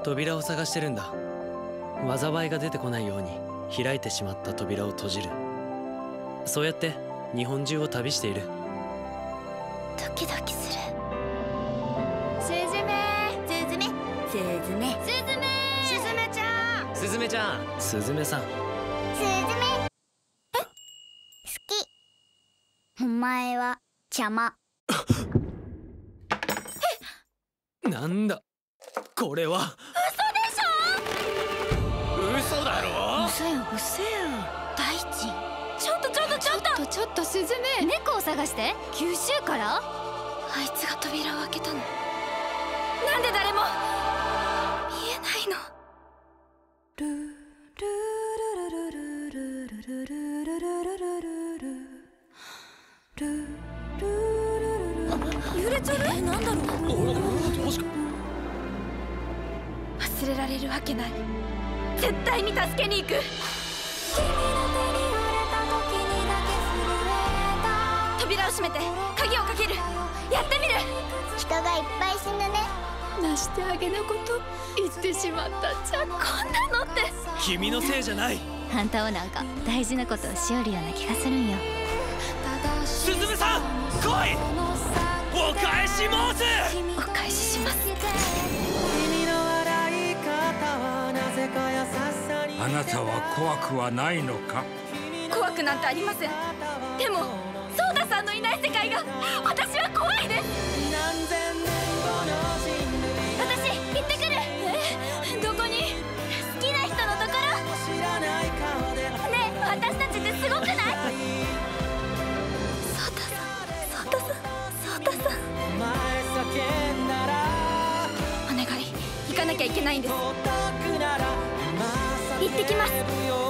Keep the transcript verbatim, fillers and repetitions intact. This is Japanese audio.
扉を探してるんだ。災いが出てこないように開いてしまった扉を閉じる。そうやって日本中を旅している。 ドキドキする。すずめすずめすずめすずめすずめちゃんすずめちゃんすずめさんすずめえ好き。お前は邪魔。 なんだこれは。嘘だろ。 嘘よ嘘よ大地。ちょっとちょっとちょっとちょっとスズメ、猫を探して九州から。あいつが扉を開けたの。なんで誰も見えないの。揺れちゃう。え、なんだろう。 もしか。 忘れられるわけない。絶対に助けに行く。扉を閉めて鍵をかける。やってみる。人がいっぱい死ぬね。なしてあげのこと言ってしまったじゃん。こんなのって君のせいじゃない。 あんたはなんか大事なことをしおるような気がするんよ。 すずめさん来い。お返し申す。 お返しします。 あなたは怖くはないのか。 怖くなんてありません。でもソーダさんのいない世界が私は怖いです。私行ってくる。え、どこに。好きな人のところ。ねえ、私たちってすごくない。ソーダさんソーダさんソーダさん、お願い、行かなきゃいけないんです。行ってきます。